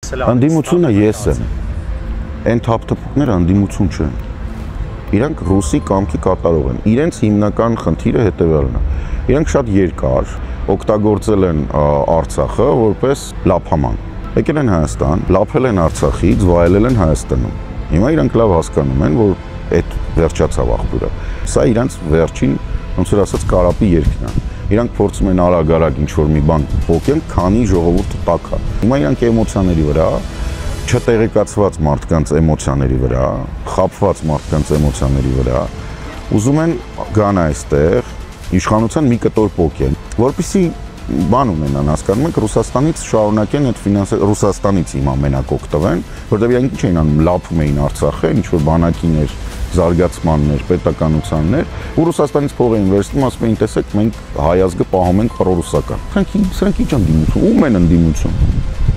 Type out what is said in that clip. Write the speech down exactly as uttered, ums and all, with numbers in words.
Անդիմությունը ես եմ, այն թափթփուկները անդիմություն չեն, իրանք ռուսի կամքի կատարող են, իրենց հիմնական խնդիրը հետևյալն է, իրանք շատ երկար օգտագործել են Արցախը որպես լափաման, եկել են Հայաստան, լափել են Արցախից, վայելել են Հայաստանում, հիմա իրանք լավ հասկանում են, որ այդ վերջացավ աղբյուրը, սա իրանք վերջին, ոնց որ ասած, կարապի երգն է, իրանք փորձում են արագ-արագ ինչ-որ մի բան փոխեն, քանի ժողովուրդը տաք է, հիմա իրանք էմոցիաների վրա, չտեղեկացված մարդկանց էմոցիաների վրա, խաբված մարդկանց էմոցիաների վրա, ուզում են գան այստեղ, իշխանության մի կտոր փոխեն, որպեսզի բան ունենան, հասկանում եք, Ռուսաստանից շարունակեն այդ ֆինանսը, Ռուսաստանից հիմա մենակ օգտվեն, որտեղ իրանք ինչ էին անում, լափում էին Արցախը, ինչ որ բանակիներ, զարգացմաններ, պետականությաններ, ու Ռուսաստանից փող էին վերցնում, ասում էին, տեսեք, մենք հայ ազգը պահում ենք պրոռուսական։ Սրանք սրանք ի՞նչ են դիմություն, ում են ընդդիմություն։